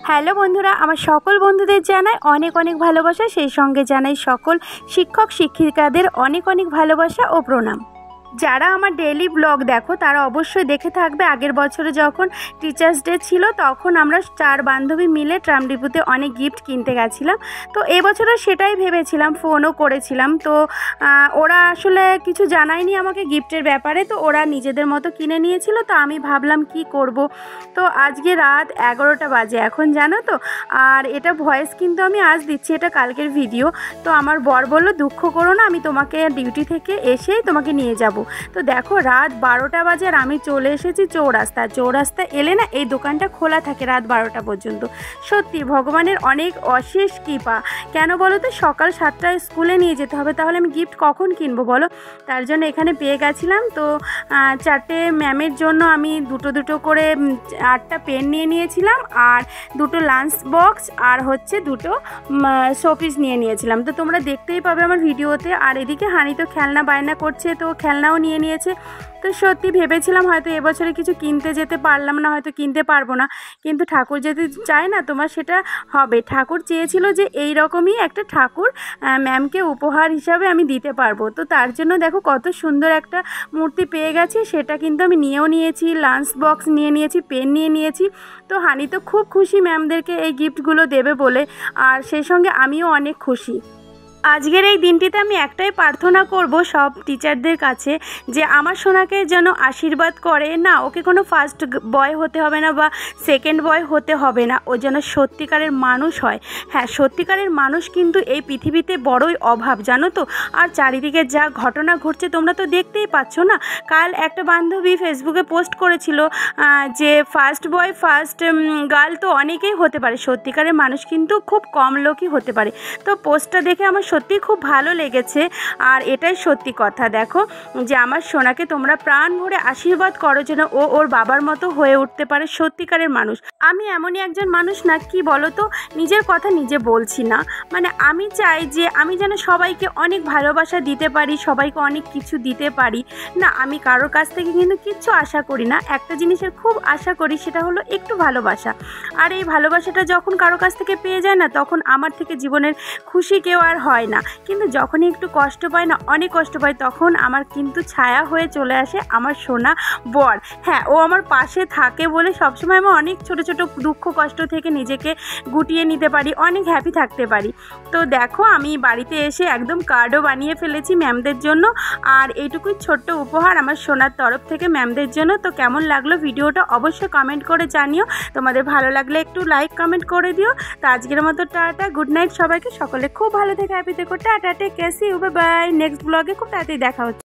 Hello বন্ধুরা, আমার সকল বন্ধুদের জানাই অনেক অনেক ভালোবাসা, সেই সঙ্গে জানাই সকল শিক্ষক শিক্ষিকাদের অনেক অনেক ভালোবাসা ও প্রণাম। যারা আমার ডেইলি ব্লগ দেখো তারা অবশ্যই দেখে থাকবে, আগের বছরে যখন টিচার্স ডে ছিল তখন আমরা 4 বান্ধবী মিলে ট্রাম ডিপোতে অনেক গিফট কিনতে গেছিলাম। তো এবছরও সেটাই ভেবেছিলাম, ফোনও করেছিলাম। তো ওরা আসলে কিছু জানায়নি আমাকে গিফটের ব্যাপারে, তো ওরা নিজেদের মতো কিনে নিয়েছিল। তো আমি ভাবলাম কি করব। তো আজকে রাত 11টা বাজে এখন, জানো তো। আর এটা ভয়েস কিন্তু আমি আজ দিচ্ছি, এটা কালকের ভিডিও। তো আমার বর বলল দুঃখ করো না, আমি তোমাকে ডিউটি থেকে এসেই তোমাকে নিয়ে যাব। তো দেখো রাত 12টা বাজে আর আমি চলে এসেছি চৌরাস্তা এলে না এই দোকানটা খোলা থাকে রাত 12টা পর্যন্ত। সত্যি ভগবানের অনেক অশেষ কৃপা। কেন বলো তো, সকাল 7টায় স্কুলে নিয়ে যেতে হবে, তাহলে আমি গিফট কখন কিনবো বলো। তার জন্য এখানে পেয়ে গেছিলাম। তো 4টে ম্যামের জন্য আমি দুটো করে 8টা পেন নিয়ে নিয়েছিলাম, আর 2টো লাঞ্চ বক্স, আর হচ্ছে 2টো শোপিস নিয়ে নিয়েছিলাম। তো তোমরা দেখতেই পাবে আমার ভিডিওতে। আর এদিকে হানি তো খেলনা বায়না করছে, তো খেলনাও নিয়ে নিয়েছে। তো সত্যি ভেবেছিলাম হয়তো এবছরে কিছু কিনতে যেতে পারলাম না, হয়তো কিনতে পারবো না, কিন্তু ঠাকুর যদি চায় না তোমার সেটা হবে। ঠাকুর চেয়েছিল যে এই রকমই একটা ঠাকুর ম্যামকে উপহার হিসাবে আমি দিতে পারবো। তো তার জন্য দেখো কত সুন্দর একটা মূর্তি পেয়ে গেছি, সেটা কিন্তু আমি নিয়েও নিয়েছি, লাঞ্চ বক্স নিয়ে নিয়েছি, পেন নিয়ে নিয়েছি। তো হানি তো খুব খুশি ম্যামদেরকে এই গিফটগুলো দেবে বলে, আর সেই সঙ্গে আমিও অনেক খুশি। আজকের এই দিনটিতে আমি একটাই প্রার্থনা করব সব টিচারদের কাছে, যে আমার সোনাকে যেন আশীর্বাদ করে, না ওকে কোনো ফার্স্ট বয় হতে হবে না বা সেকেন্ড বয় হতে হবে না, ও যেন সত্যিকারের মানুষ হয়। হ্যাঁ, সত্যিকারের মানুষ কিন্তু এই পৃথিবীতে বড়ই অভাব, জানো তো। আর চারিদিকে যা ঘটনা ঘটছে তোমরা তো দেখতেই পাচ্ছ না। কাল একটা বান্ধবী ফেসবুকে পোস্ট করেছিল যে ফার্স্ট বয় ফার্স্ট গার্ল তো অনেকেই হতে পারে, সত্যিকারের মানুষ কিন্তু খুব কম লোকই হতে পারে। তো পোস্টটা দেখে আমার সত্যি খুব ভালো লেগেছে। আর এটাই সত্যি কথা, দেখো যে আমার সোনাকে তোমরা প্রাণ ভরে আশীর্বাদ করো যেন ও ওর বাবার মতো হয়ে উঠতে পারে, সত্যিকারের মানুষ। আমি এমনই একজন মানুষ না, কি বলো তো, নিজের কথা নিজে বলছি না, মানে আমি চাই যে আমি যেন সবাইকে অনেক ভালোবাসা দিতে পারি, সবাইকে অনেক কিছু দিতে পারি। না, আমি কারোর কাছ থেকে কিন্তু কিচ্ছু আশা করি না, একটা জিনিসের খুব আশা করি, সেটা হলো একটু ভালোবাসা। আর এই ভালোবাসাটা যখন কারোর কাছ থেকে পেয়ে যায় না, তখন আমার থেকে জীবনের খুশি কেউ আর হয় না। কিন্তু যখনই একটু কষ্ট পাই না, অনেক কষ্ট পাই, তখন আমার কিন্তু ছায়া হয়ে চলে আসে আমার সোনা বর। হ্যাঁ, ও আমার পাশে থাকে বলে সবসময় আমি অনেক ছোট ছোট দুঃখ কষ্ট থেকে নিজেকে গুটিয়ে নিতে পারি, অনেক হ্যাপি থাকতে পারি। তো দেখো আমি বাড়িতে এসে একদম কার্ডও বানিয়ে ফেলেছি ম্যামদের জন্য, আর এইটুকুই ছোট্ট উপহার আমার সোনার তরফ থেকে ম্যামদের জন্য। তো কেমন লাগলো ভিডিওটা অবশ্যই কমেন্ট করে জানিও, তোমাদের ভালো লাগলে একটু লাইক কমেন্ট করে দিও। তো আজকের মতো টাটা, গুড নাইট সবাইকে, সকলে খুব ভালো থেকে হ্যাপি থেকো, tata, take care, see you, bye bye. Next ব্লগে খুব তাড়াতাড়ি দেখা হচ্ছে।